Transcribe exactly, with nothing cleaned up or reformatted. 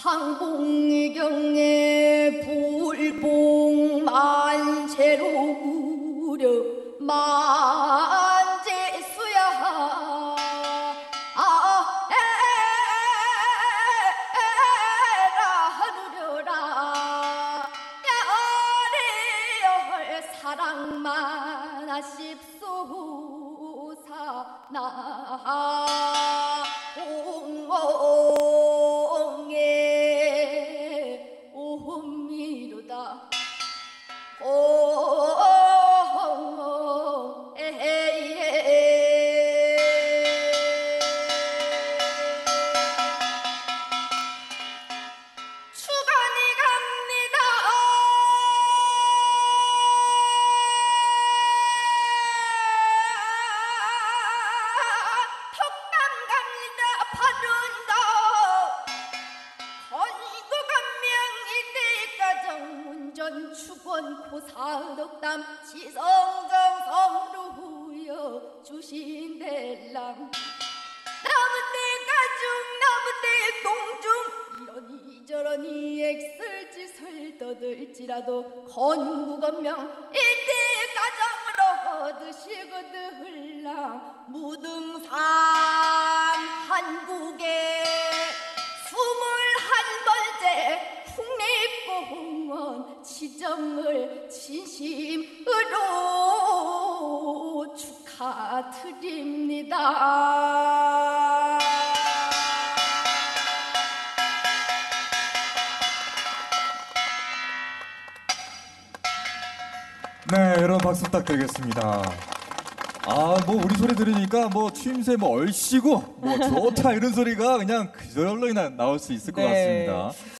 상봉경에 불봉만세로 우려 만제수야 하루려라 야래열 사랑만 하십소사 나 공공의 오미로다 주간이 갑니다. 덕담 갑니다. 바른다. 건국한명 이대가정 운전 축원 고사덕담 지성정 성루여 주신델랑 나무대 가중 나무대 동중 이러니 저러니 액설짓을 떠들지라도 건국한명 이대가정으로 얻으시거들라 무등산 한국에 스물한 번째 국립공원 지정을 진심으로 축하드립니다. 네, 여러분 박수 부탁드리겠습니다. 아, 뭐 우리 소리 들으니까 뭐 추임새 뭐 얼씨구 뭐 좋다 이런 소리가 그냥 그절로 나 나올 수 있을 것 네. 같습니다.